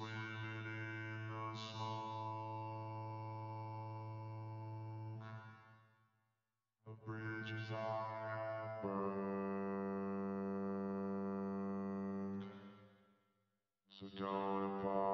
swimming in the smoke of bridges I have burned. So don't apologize.